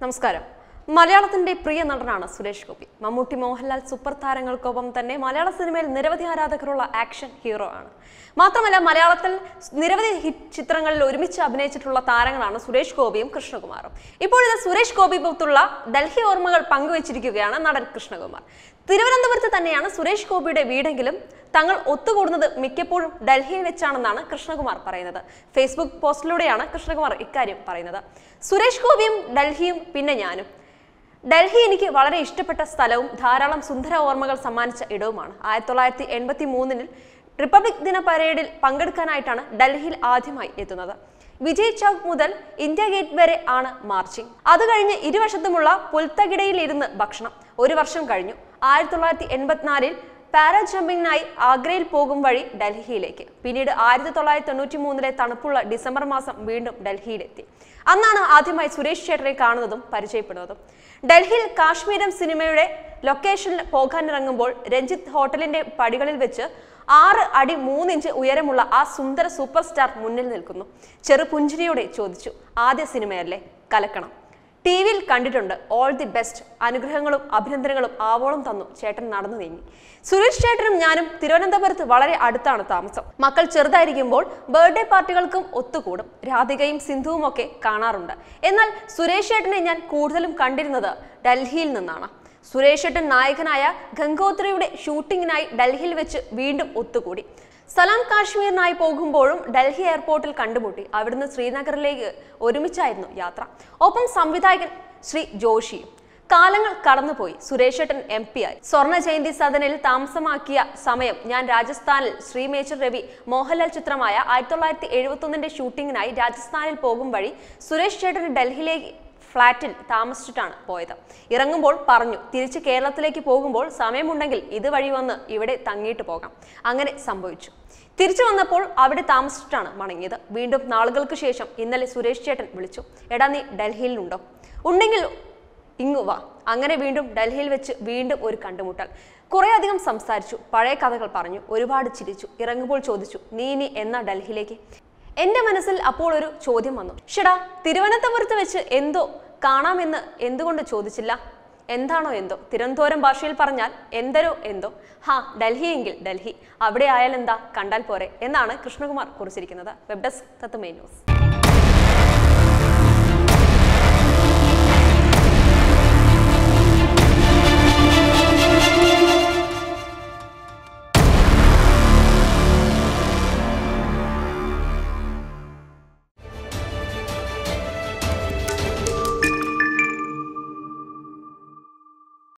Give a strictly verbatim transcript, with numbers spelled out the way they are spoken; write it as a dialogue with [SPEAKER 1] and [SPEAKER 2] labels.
[SPEAKER 1] നമസ്കാരം. മലയാളത്തിന്റെ പ്രിയ നടനാണ് സുരേഷ് ഗോപി. മമ്മൂട്ടി, മോഹൻലാൽ സൂപ്പർ താരങ്ങൾക്കൊപ്പം തന്നെ മലയാള സിനിമയിൽ നിരവധി ആരാധകരുള്ള ആക്ഷൻ ഹീറോ ആണ്. മാത്രമല്ല, മലയാളത്തിൽ നിരവധി ഹിറ്റ് ചിത്രങ്ങളിൽ ഒരുമിച്ച് അഭിനയിച്ചിട്ടുള്ള താരങ്ങളാണ് സുരേഷ് ഗോപിയും കൃഷ്ണകുമാറും. ഇപ്പോഴത്തെ സുരേഷ് ഗോപി പുറത്തുള്ള ഡൽഹി ഓർമ്മകൾ പങ്കുവച്ചിരിക്കുകയാണ് നടൻ കൃഷ്ണകുമാർ. തിരുവനന്തപുരത്ത് തന്നെയാണ് സുരേഷ് ഗോപിയുടെ വീടെങ്കിലും തങ്ങൾ ഒത്തുകൂടുന്നത് മിക്കപ്പോഴും ഡൽഹിയിൽ വെച്ചാണെന്നാണ് കൃഷ്ണകുമാർ പറയുന്നത്. ഫേസ്ബുക്ക് പോസ്റ്റിലൂടെയാണ് കൃഷ്ണകുമാർ ഇക്കാര്യം പറയുന്നത്. സുരേഷ് ഗോപിയും ഡൽഹിയും പിന്നെ ഞാനും. ഡൽഹി എനിക്ക് വളരെ ഇഷ്ടപ്പെട്ട സ്ഥലവും ധാരാളം സുന്ദര ഓർമ്മകൾ സമ്മാനിച്ച ഇടവുമാണ്. ആയിരത്തി തൊള്ളായിരത്തി എൺപത്തി മൂന്നിൽ റിപ്പബ്ലിക് ദിന പരേഡിൽ പങ്കെടുക്കാനായിട്ടാണ് ഡൽഹിയിൽ ആദ്യമായി എത്തുന്നത്. വിജയ് ചൗക്ക് മുതൽ ഇന്ത്യ ഗേറ്റ് വരെ ആണ് മാർച്ചിങ്. അത് കഴിഞ്ഞ് ഇരുവശത്തുമുള്ള പുൽത്തകിടയിൽ ഇരുന്ന് ഭക്ഷണം. ഒരു വർഷം കഴിഞ്ഞു. ആയിരത്തി തൊള്ളായിരത്തി എൺപത്തിനാലിൽ പാരാ ജമ്പിങ്ങിനായി ആഗ്രയിൽ പോകും വഴി ഡൽഹിയിലേക്ക്. പിന്നീട് ആയിരത്തി തൊള്ളായിരത്തി തൊണ്ണൂറ്റി മൂന്നിലെ തണുപ്പുള്ള ഡിസംബർ മാസം വീണ്ടും ഡൽഹിയിലെത്തി. അന്നാണ് ആദ്യമായി സുരേഷ് ചേട്ടനെ കാണുന്നതും പരിചയപ്പെടുന്നതും. ഡൽഹിയിൽ കാശ്മീരം സിനിമയുടെ ലൊക്കേഷനിൽ പോകാനിറങ്ങുമ്പോൾ രഞ്ജിത്ത് ഹോട്ടലിന്റെ പടികളിൽ വെച്ച് ആറ് അടി മൂന്നിഞ്ച് ഉയരമുള്ള ആ സുന്ദര സൂപ്പർ സ്റ്റാർ മുന്നിൽ നിൽക്കുന്നു. ചെറുപുഞ്ചിരിയോടെ ചോദിച്ചു, ആദ്യ സിനിമയല്ലേ, കലക്കണം. ടി വിയിൽ കണ്ടിട്ടുണ്ട്, ഓൾ ദി ബെസ്റ്റ്. അനുഗ്രഹങ്ങളും അഭിനന്ദനങ്ങളും ആവോളം തന്നു ചേട്ടൻ നടന്നു നീങ്ങി. സുരേഷ് ചേട്ടനും ഞാനും തിരുവനന്തപുരത്ത് വളരെ അടുത്താണ് താമസം. മക്കൾ ചെറുതായിരിക്കുമ്പോൾ ബർത്ത്ഡേ പാർട്ടികൾക്കും ഒത്തുകൂടും. രാധികയും സിന്ധുവും ഒക്കെ കാണാറുണ്ട്. എന്നാൽ സുരേഷ് ചേട്ടനെ ഞാൻ കൂടുതലും കണ്ടിരുന്നത് ഡൽഹിയിൽ നിന്നാണ്. സുരേഷ് ചേട്ടൻ നായകനായ ഗംഗോത്രിയുടെ ഷൂട്ടിങ്ങിനായി ഡൽഹിയിൽ വെച്ച് വീണ്ടും ഒത്തുകൂടി. സലാം കാശ്മീരിനായി പോകുമ്പോഴും ഡൽഹി എയർപോർട്ടിൽ കണ്ടുമുട്ടി. അവിടുന്ന് ശ്രീനഗറിലേക്ക് ഒരുമിച്ചായിരുന്നു യാത്ര. ഒപ്പം സംവിധായകൻ ശ്രീ ജോഷിയും. കാലങ്ങൾ കടന്നുപോയി. സുരേഷ് ചേട്ടൻ എം പി ആയി. സ്വർണ്ണ ജയന്തി സദനിൽ താമസമാക്കിയ സമയം ഞാൻ രാജസ്ഥാനിൽ ശ്രീമേച്ചർ രവി മോഹൻലാൽ ചിത്രമായ ആയിരത്തി തൊള്ളായിരത്തി എഴുപത്തി ഒന്നിന്റെ ഷൂട്ടിങ്ങിനായി രാജസ്ഥാനിൽ പോകും വഴി സുരേഷ് ചേട്ടൻ ഡൽഹിയിലേക്ക് ഫ്ളാറ്റിൽ താമസിച്ചിട്ടാണ് പോയത്. ഇറങ്ങുമ്പോൾ പറഞ്ഞു, തിരിച്ച് കേരളത്തിലേക്ക് പോകുമ്പോൾ സമയമുണ്ടെങ്കിൽ ഇതുവഴി വന്ന് ഇവിടെ തങ്ങിയിട്ട് പോകാം. അങ്ങനെ സംഭവിച്ചു. തിരിച്ചു വന്നപ്പോൾ അവിടെ താമസിച്ചിട്ടാണ് മടങ്ങിയത്. വീണ്ടും നാളുകൾക്ക് ശേഷം ഇന്നലെ സുരേഷ് ചേട്ടൻ വിളിച്ചു, എടാ നീ ഡൽഹിയിലുണ്ടോ? ഉണ്ടെങ്കിൽ ഇങ്ങു വാ. അങ്ങനെ വീണ്ടും ഡൽഹിയിൽ വെച്ച് വീണ്ടും ഒരു കണ്ടുമുട്ടൽ. കുറെ അധികം സംസാരിച്ചു, പഴയ കഥകൾ പറഞ്ഞു, ഒരുപാട് ചിരിച്ചു. ഇറങ്ങുമ്പോൾ ചോദിച്ചു, നീ ഇനി എന്നാ ഡൽഹിയിലേക്ക്? എന്റെ മനസ്സിൽ അപ്പോൾ ഒരു ചോദ്യം വന്നു, ഷെടാ തിരുവനന്തപുരത്ത് വെച്ച് എന്തോ കാണാമെന്ന് എന്തുകൊണ്ട് ചോദിച്ചില്ല? എന്താണോ എന്തോ, തിരുവനന്തപുരം ഭാഷയിൽ പറഞ്ഞാൽ എന്തരോ എന്തോ. ഹാ, ഡൽഹി എങ്കിൽ ഡൽഹി, അവിടെ ആയാൽ എന്താ, കണ്ടാൽ പോരെ എന്നാണ് കൃഷ്ണകുമാർ കുറിച്ചിരിക്കുന്നത്. Web desk Tatwamayi news.